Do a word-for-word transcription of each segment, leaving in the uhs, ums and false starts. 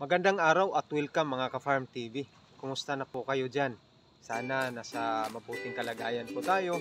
Magandang araw at welcome mga ka-Farm T V. Kumusta na po kayo dyan? Sana nasa mabuting kalagayan po tayo.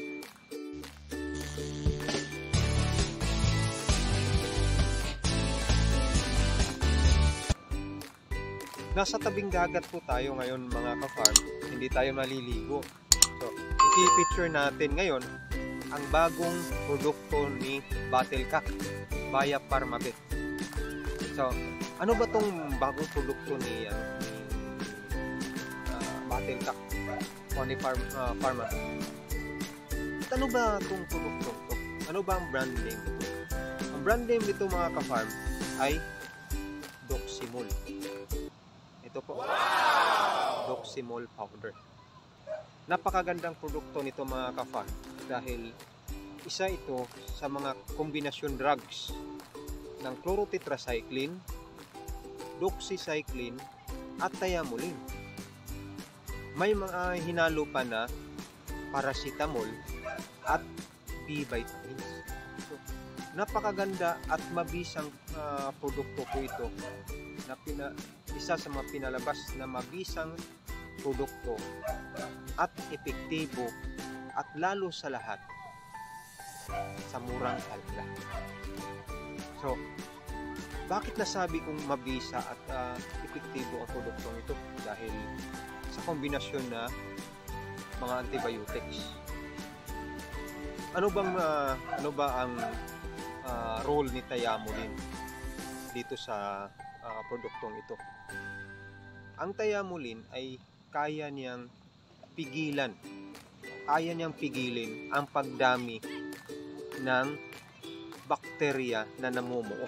Nasa tabing dagat po tayo ngayon mga ka-farm. Hindi tayo maliligo. So, i-feature natin ngayon ang bagong produkto ni Battlecock via Farmabet. So, ano ba tong bagong produkto ni, ano, ni uh, Battlecock o ni Farm, uh, Farmabet? At ano ba tong produkto to? Ano ba ang brand name ito? Ang brand name nito mga ka-farm ay Doximol. Ito po, wow! Doximol powder. Napakagandang produkto nito mga ka-farm dahil isa ito sa mga kombinasyon drugs ng chlorotetracycline, doxycycline at thiamulin. May mga hinalo pa na paracetamol at B vitamins. So, napakaganda at mabisang uh, produkto po ito na pina, isa sa mga pinalabas na mabisang produkto at epektibo at lalo sa lahat sa murang halaga. So, bakit nasabi kong mabisa at uh, epektibo ang produktong ito? Dahil sa kombinasyon na mga antibiotics. Ano bang uh, ano ba ang uh, role ni thiamulin dito sa uh, produktong ito? Ang thiamulin ay kaya niyang pigilan, kaya niyang pigilin ang pagdami ng bakterya na namumuo.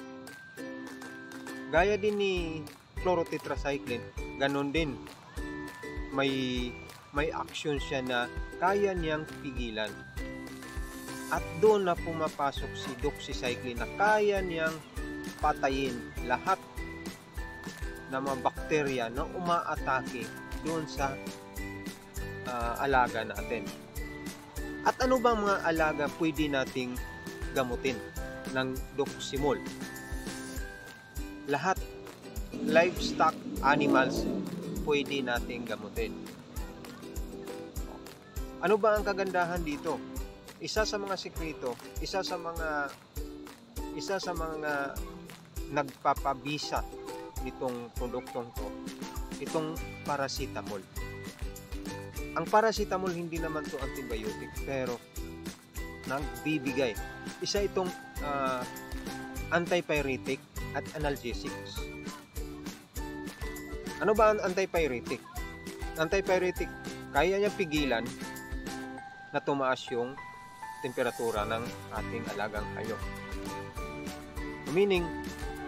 Gaya din ni chlorotetracycline, ganun din. May may action siya na kaya niyang pigilan. At doon na pumapasok si doxycycline na kaya niyang patayin lahat ng mga bakterya na umaatake doon sa uh, alaga natin. At ano bang mga alaga pwede nating gamutin ng Doximol? Lahat livestock animals pwede nating gamutin. Ano ba ang kagandahan dito? Isa sa mga sekreto, isa sa mga isa sa mga nagpapabisa nitong produktong to, itong paracetamol. Ang paracetamol hindi naman to antibiotic, pero nagbibigay. Isa itong uh, antipyretic at analgesics. Ano ba ang antipyretic? Antipyretic, kaya niya pigilan na tumaas yung temperatura ng ating alagang hayop. Meaning,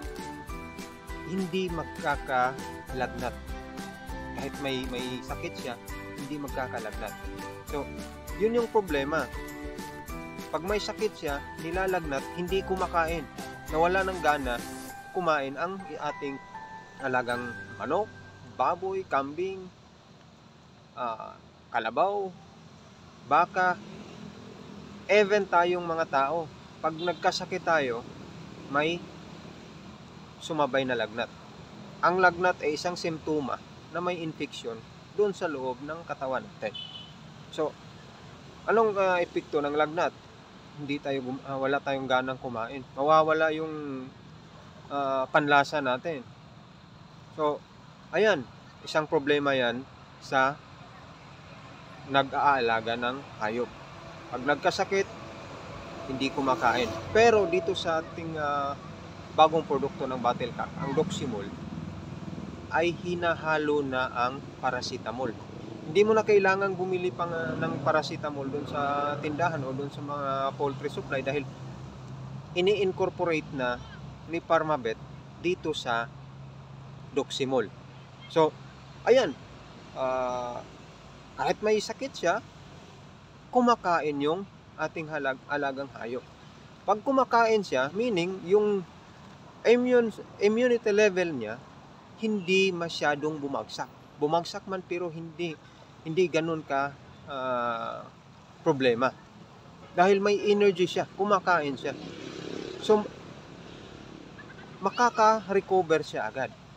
hindi magkakalagnat. Kahit may, may sakit siya, hindi magkakalagnat. So, yun yung problema. Pag may sakit siya, nilalagnat, hindi kumakain. Nawala ng gana, kumain ang ating alagang manok, baboy, kambing, uh, kalabaw, baka, even tayong mga tao. Pag nagkasakit tayo, may sumabay na lagnat. Ang lagnat ay isang simptoma na may infeksyon doon sa loob ng katawan natin. So, anong uh, epekto ng lagnat? Hindi tayo uh, wala tayong ganang kumain. Mawawala yung uh, panlasa natin. So, ayan, isang problema 'yan sa nag-aalaga ng hayop. Pag nagkasakit, hindi kumakain. Pero dito sa ating uh, bagong produkto ng Battlecock, ang Doximol, ay hinahalo na ang paracetamol. Hindi mo na kailangang bumili pang uh, ng paracetamol doon sa tindahan o doon sa mga poultry supply dahil ini-incorporate na ni Farmabet dito sa Doximol. So, ayan, uh, kahit may sakit siya, kumakain yung ating halag, alagang hayop. Pag kumakain siya, meaning yung immune, immunity level niya hindi masyadong bumagsak. Bumagsak man pero hindi hindi ganoon ka uh, problema. Dahil may energy siya, kumakain siya. So makaka-recover siya agad.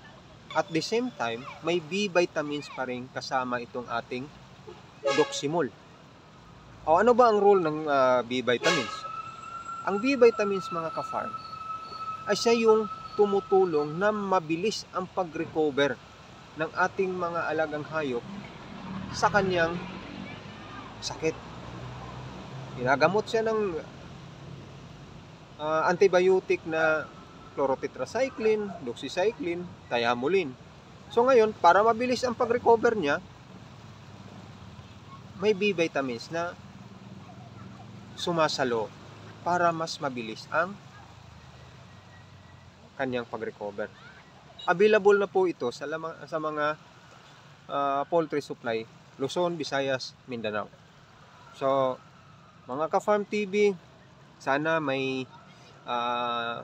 at the same time, may B vitamins pa rin kasama itong ating Doximol. O ano ba ang role ng uh, B vitamins? Ang B vitamins, mga ka-farm, ay siya yung tumutulong na mabilis ang pag-recover ng ating mga alagang hayop sa kanyang sakit. Ginagamot siya ng uh, antibiotic na chlorotetracycline, doxycycline, thiamulin. So ngayon, para mabilis ang pag-recover niya, may B vitamins na sumasalo para mas mabilis ang kanyang pag-recover. Available na po ito sa, lamang, sa mga uh, poultry supply, Luzon, Visayas, Mindanao. So, mga ka-Farm T V, sana may uh,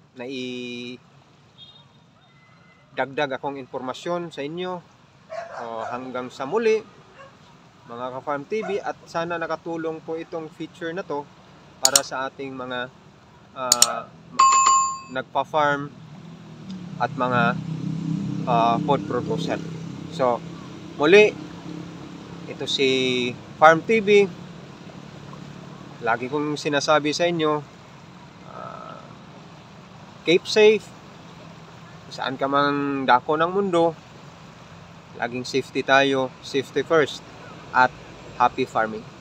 naidagdag akong impormasyon sa inyo. O, hanggang sa muli, mga ka-Farm T V, at sana nakatulong po itong feature na to para sa ating mga uh, nagpa-farm at mga uh, food producer. So, muli, ito si Farm T V. Lagi kong sinasabi sa inyo, uh, keep safe. Saan ka mang dako ng mundo, laging safety tayo, safety first, at happy farming.